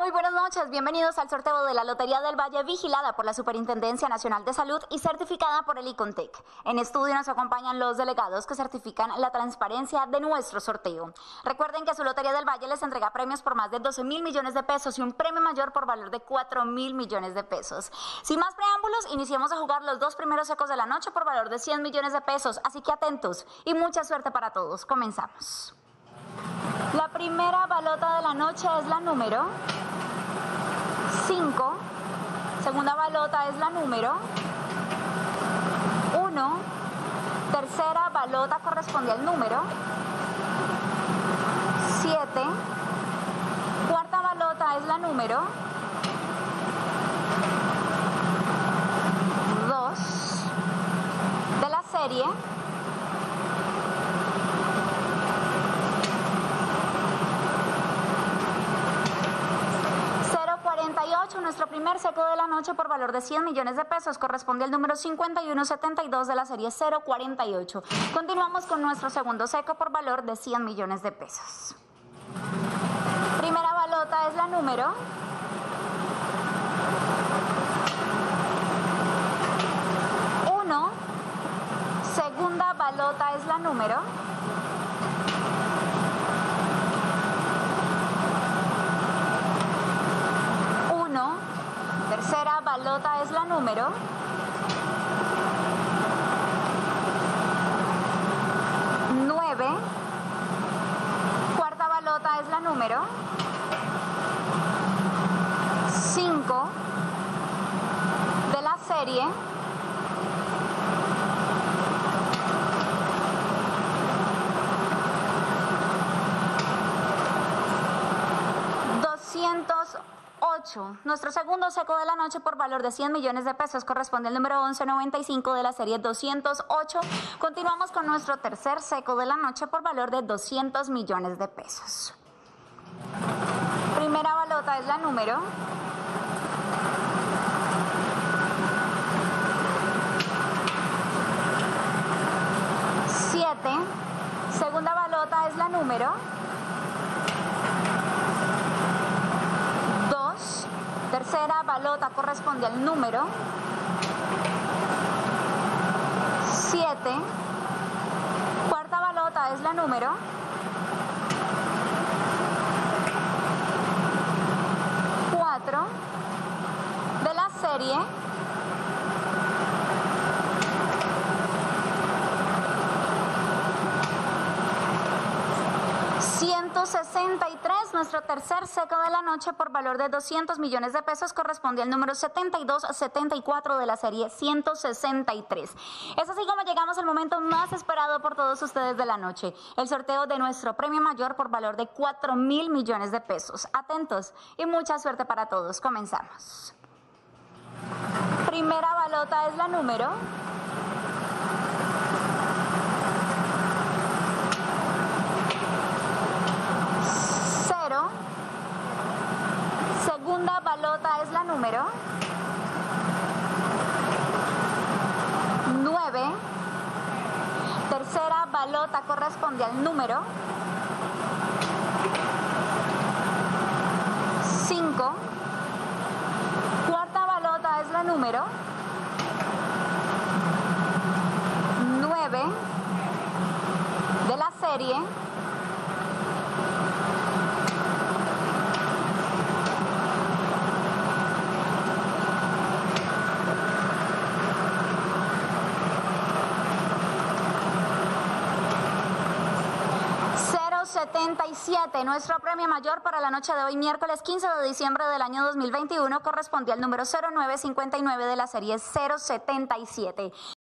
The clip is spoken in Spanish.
Muy buenas noches, bienvenidos al sorteo de la Lotería del Valle, vigilada por la Superintendencia Nacional de Salud y certificada por el ICONTEC. En estudio nos acompañan los delegados que certifican la transparencia de nuestro sorteo. Recuerden que su Lotería del Valle les entrega premios por más de 12.000 millones de pesos y un premio mayor por valor de 4.000 millones de pesos. Sin más preámbulos, iniciemos a jugar los dos primeros secos de la noche por valor de 100 millones de pesos, así que atentos y mucha suerte para todos. Comenzamos. La primera balota de la noche es la número 5. Segunda balota es la número 1. Tercera balota corresponde al número 7. Cuarta balota es la número 2 de la serie 48, nuestro primer seco de la noche por valor de 100 millones de pesos, corresponde al número 5172 de la serie 048. Continuamos con nuestro segundo seco por valor de 100 millones de pesos. Primera balota es la número 1. Segunda balota es la número 1. Tercera balota es la número 9. Cuarta balota es la número 5 de la serie 208. Nuestro segundo seco de la noche por valor de 100 millones de pesos corresponde al número 1195 de la serie 208. Continuamos con nuestro tercer seco de la noche por valor de 200 millones de pesos. Primera balota es la número 7. Segunda balota es la número 2. Tercera balota corresponde al número 7. Cuarta balota es la número 4 de la serie 163. Nuestro tercer seco de la noche por valor de 200 millones de pesos corresponde al número 7274 de la serie 163. Es así como llegamos al momento más esperado por todos ustedes de la noche, el sorteo de nuestro premio mayor por valor de 4.000 millones de pesos. Atentos y mucha suerte para todos. Comenzamos. Primera balota es la número 0. Segunda balota es la número 9. Tercera balota corresponde al número 5. Cuarta balota es la número 9 de la serie 077. Nuestro premio mayor para la noche de hoy, miércoles 15 de diciembre del año 2021, corresponde al número 0959 de la serie 077.